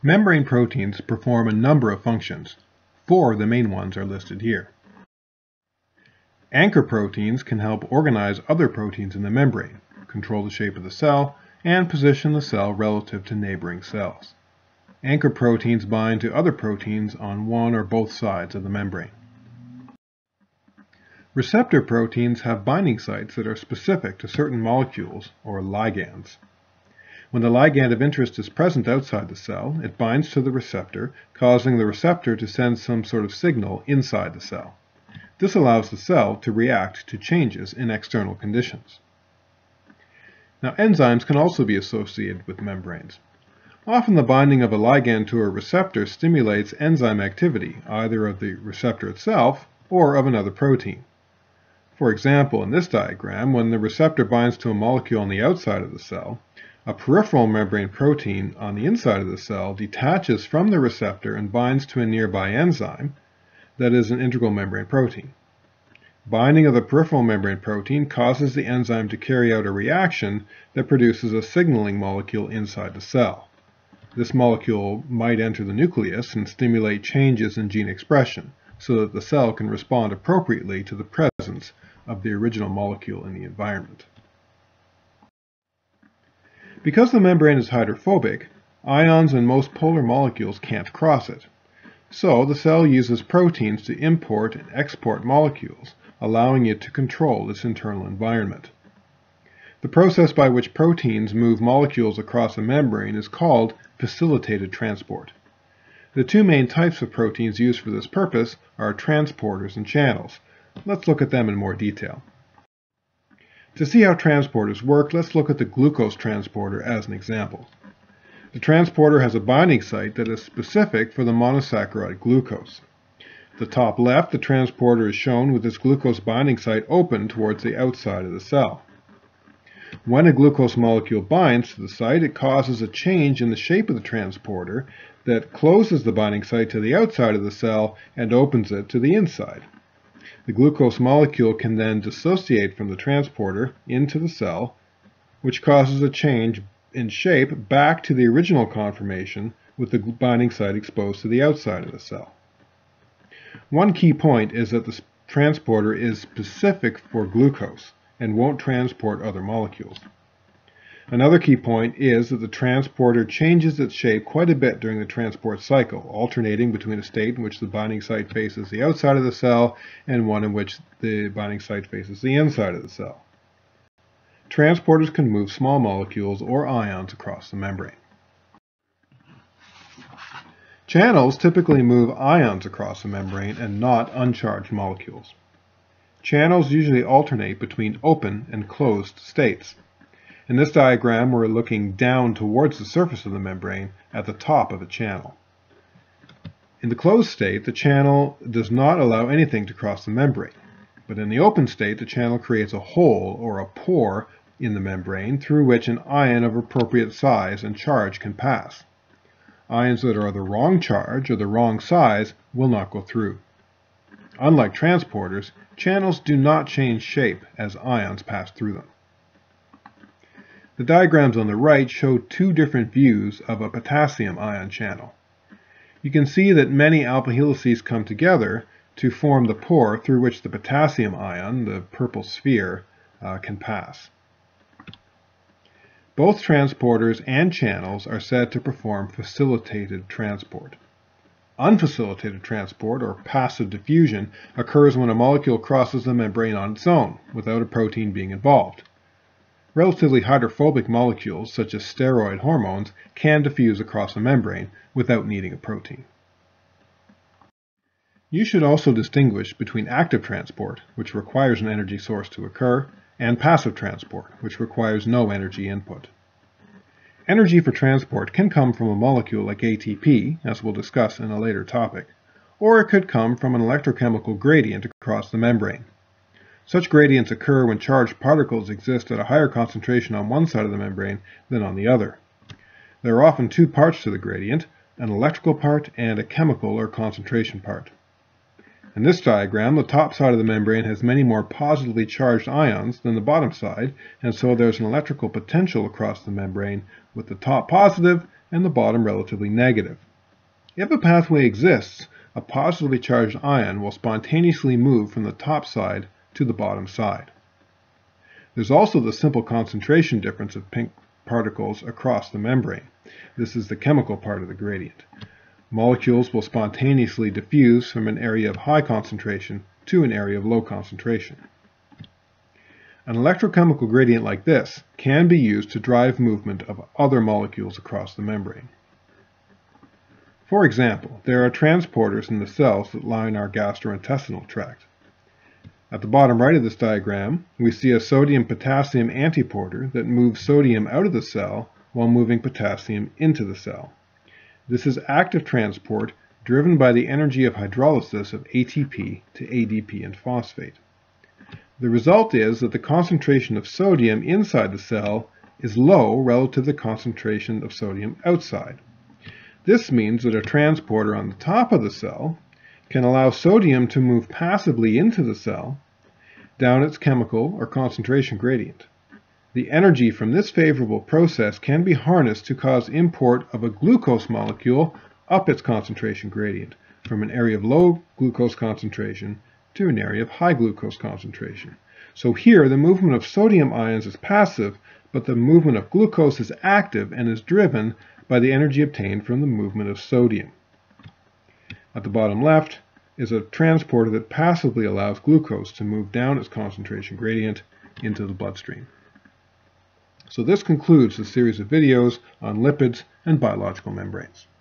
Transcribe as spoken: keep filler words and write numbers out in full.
Membrane proteins perform a number of functions. Four of the main ones are listed here. Anchor proteins can help organize other proteins in the membrane, control the shape of the cell, and position the cell relative to neighboring cells. Anchor proteins bind to other proteins on one or both sides of the membrane. Receptor proteins have binding sites that are specific to certain molecules, or ligands. When the ligand of interest is present outside the cell, it binds to the receptor, causing the receptor to send some sort of signal inside the cell. This allows the cell to react to changes in external conditions. Now, enzymes can also be associated with membranes. Often the binding of a ligand to a receptor stimulates enzyme activity, either of the receptor itself or of another protein. For example, in this diagram, when the receptor binds to a molecule on the outside of the cell, a peripheral membrane protein on the inside of the cell detaches from the receptor and binds to a nearby enzyme that is an integral membrane protein. Binding of the peripheral membrane protein causes the enzyme to carry out a reaction that produces a signaling molecule inside the cell. This molecule might enter the nucleus and stimulate changes in gene expression so that the cell can respond appropriately to the presence of the original molecule in the environment. Because the membrane is hydrophobic, ions and most polar molecules can't cross it. So the cell uses proteins to import and export molecules, allowing it to control its internal environment. The process by which proteins move molecules across a membrane is called facilitated transport. The two main types of proteins used for this purpose are transporters and channels. Let's look at them in more detail. To see how transporters work, let's look at the glucose transporter as an example. The transporter has a binding site that is specific for the monosaccharide glucose. At the top left, the transporter is shown with its glucose binding site open towards the outside of the cell. When a glucose molecule binds to the site, it causes a change in the shape of the transporter that closes the binding site to the outside of the cell and opens it to the inside. The glucose molecule can then dissociate from the transporter into the cell, which causes a change in shape back to the original conformation with the binding site exposed to the outside of the cell. One key point is that the transporter is specific for glucose and won't transport other molecules. Another key point is that the transporter changes its shape quite a bit during the transport cycle, alternating between a state in which the binding site faces the outside of the cell and one in which the binding site faces the inside of the cell. Transporters can move small molecules or ions across the membrane. Channels typically move ions across the membrane and not uncharged molecules. Channels usually alternate between open and closed states. In this diagram, we're looking down towards the surface of the membrane at the top of a channel. In the closed state, the channel does not allow anything to cross the membrane, but in the open state, the channel creates a hole or a pore in the membrane through which an ion of appropriate size and charge can pass. Ions that are the wrong charge or the wrong size will not go through. Unlike transporters, channels do not change shape as ions pass through them. The diagrams on the right show two different views of a potassium ion channel. You can see that many alpha helices come together to form the pore through which the potassium ion, the purple sphere, uh, can pass. Both transporters and channels are said to perform facilitated transport. Unfacilitated transport, or passive diffusion, occurs when a molecule crosses the membrane on its own, without a protein being involved. Relatively hydrophobic molecules, such as steroid hormones, can diffuse across a membrane without needing a protein. You should also distinguish between active transport, which requires an energy source to occur, and passive transport, which requires no energy input. Energy for transport can come from a molecule like A T P, as we'll discuss in a later topic, or it could come from an electrochemical gradient across the membrane. Such gradients occur when charged particles exist at a higher concentration on one side of the membrane than on the other. There are often two parts to the gradient, an electrical part and a chemical or concentration part. In this diagram, the top side of the membrane has many more positively charged ions than the bottom side, and so there's an electrical potential across the membrane with the top positive and the bottom relatively negative. If a pathway exists, a positively charged ion will spontaneously move from the top side to the bottom side. There's also the simple concentration difference of pink particles across the membrane. This is the chemical part of the gradient. Molecules will spontaneously diffuse from an area of high concentration to an area of low concentration. An electrochemical gradient like this can be used to drive movement of other molecules across the membrane. For example, there are transporters in the cells that line our gastrointestinal tract. At the bottom right of this diagram, we see a sodium-potassium antiporter that moves sodium out of the cell while moving potassium into the cell. This is active transport driven by the energy of hydrolysis of A T P to A D P and phosphate. The result is that the concentration of sodium inside the cell is low relative to the concentration of sodium outside. This means that a transporter on the top of the cell can allow sodium to move passively into the cell down its chemical or concentration gradient. The energy from this favorable process can be harnessed to cause import of a glucose molecule up its concentration gradient from an area of low glucose concentration to an area of high glucose concentration. So here the movement of sodium ions is passive, but the movement of glucose is active and is driven by the energy obtained from the movement of sodium. At the bottom left is a transporter that passively allows glucose to move down its concentration gradient into the bloodstream. So this concludes the series of videos on lipids and biological membranes.